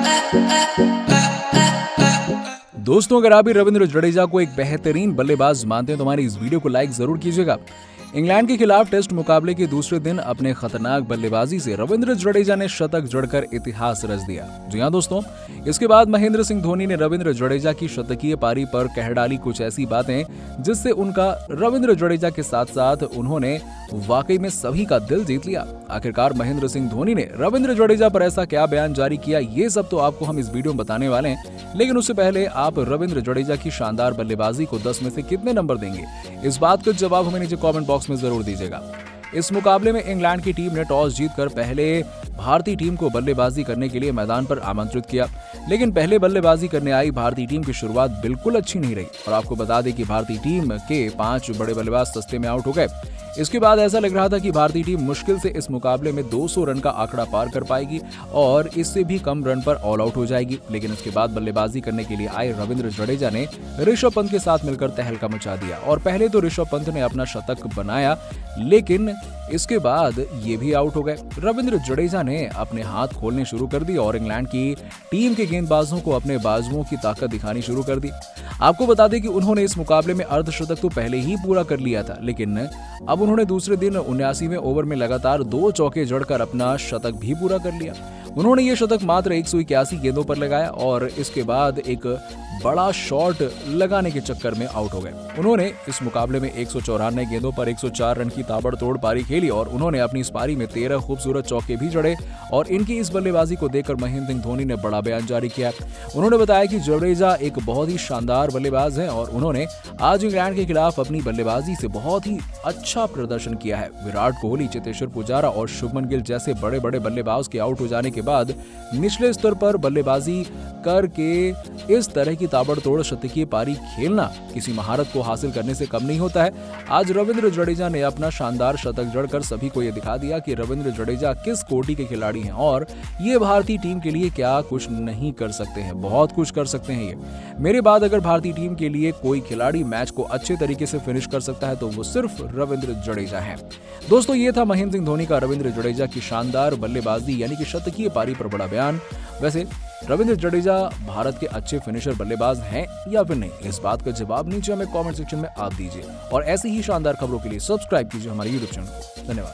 दोस्तों, अगर आप भी रविंद्र जडेजा को एक बेहतरीन बल्लेबाज मानते हैं तो हमारी इस वीडियो को लाइक जरूर कीजिएगा। इंग्लैंड के खिलाफ टेस्ट मुकाबले के दूसरे दिन अपने खतरनाक बल्लेबाजी से रविंद्र जडेजा ने शतक जड़कर इतिहास रच दिया। जी हां दोस्तों, इसके बाद महेंद्र सिंह धोनी ने रविंद्र जडेजा की शतकीय पारी पर कह डाली कुछ ऐसी बातें जिससे उनका रविंद्र जडेजा के साथ साथ उन्होंने वाकई में सभी का दिल जीत लिया। आखिरकार महेंद्र सिंह धोनी ने रविंद्र जडेजा पर ऐसा क्या बयान जारी किया, ये सब तो आपको हम इस वीडियो में बताने वाले हैं। लेकिन उससे पहले आप रविंद्र जडेजा की शानदार बल्लेबाजी को 10 में से कितने नंबर देंगे, इस बात का जवाब हमें नीचे कमेंट बॉक्स में जरूर दीजिएगा। इस मुकाबले में इंग्लैंड की टीम ने टॉस जीतकर पहले भारतीय टीम को बल्लेबाजी करने के लिए मैदान पर आमंत्रित किया, लेकिन पहले बल्लेबाजी करने आई भारतीय टीम की शुरुआत बिल्कुल अच्छी नहीं रही और आपको बता दें कि भारतीय टीम के 5 बड़े बल्लेबाज सस्ते में आउट हो गए। इसके बाद ऐसा लग रहा था कि भारतीय टीम मुश्किल से इस मुकाबले में 200 रन का आंकड़ा पार कर पाएगी और इससे भी कम रन पर ऑल आउट हो जाएगी। लेकिन इसके बाद बल्लेबाजी करने के लिए आए रविंद्र जडेजा ने ऋषभ पंत के साथ मिलकर तहलका मचा दिया और पहले तो ऋषभ पंत ने अपना शतक बनाया, लेकिन इसके बाद ये भी आउट हो गए। रविंद्र जडेजा ने अपने हाथ खोलने शुरू कर दिए और इंग्लैंड की टीम के गेंदबाजों को अपने बाजुओं की ताकत दिखानी शुरू कर दी। आपको बता दें कि उन्होंने इस मुकाबले में अर्धशतक तो पहले ही पूरा कर लिया था, लेकिन अब उन्होंने दूसरे दिन 79वें ओवर में लगातार 2 चौके जड़कर अपना शतक भी पूरा कर लिया। उन्होंने ये शतक मात्र 181 गेंदों पर लगाया और इसके बाद एक बड़ा शॉट लगाने के चक्कर में आउट हो गए। उन्होंने इस मुकाबले में 194 गेंदों पर 104 रन की ताबड़तोड़ पारी खेली और उन्होंने अपनी इस पारी में 13 खूबसूरत चौके भी जड़े और इनकी इस बल्लेबाजी को देखकर महेंद्र सिंह धोनी ने बड़ा बयान जारी किया। उन्होंने बताया कि जडेजा एक बहुत ही शानदार बल्लेबाज है और उन्होंने आज इंग्लैंड के खिलाफ अपनी बल्लेबाजी से बहुत ही अच्छा प्रदर्शन किया है। विराट कोहली, चेतेश्वर पुजारा और शुभमन गिल जैसे बड़े बड़े बल्लेबाज के आउट हो जाने के बाद निचले स्तर पर बल्लेबाजी करके इस तरह की ताबड़तोड़ शतकीय पारी खेलना किसी महारत को हासिल करने से कम नहीं होता है। आज रविंद्र जडेजा ने अपना शानदार शतक जड़कर सभी को यह दिखा दिया कि रविंद्र जडेजा किस कोटि के खिलाड़ी हैं और ये भारतीय टीम के लिए क्या कुछ नहीं कर सकते हैं, बहुत कुछ कर सकते हैं ये। मेरे बाद अगर भारतीय टीम के लिए कोई खिलाड़ी मैच को अच्छे तरीके से फिनिश कर सकता है तो वो सिर्फ रविंद्र जडेजा है। दोस्तों, ये था महेंद्र सिंह धोनी का रविंद्र जडेजा की शानदार बल्लेबाजी यानी कि शतकीय पारी पर बड़ा बयान। वैसे रविंद्र जडेजा भारत के अच्छे फिनिशर बल्लेबाज हैं या फिर नहीं, इस बात का जवाब नीचे हमें कमेंट सेक्शन में आप दीजिए और ऐसी ही शानदार खबरों के लिए सब्सक्राइब कीजिए हमारे YouTube चैनल को। धन्यवाद।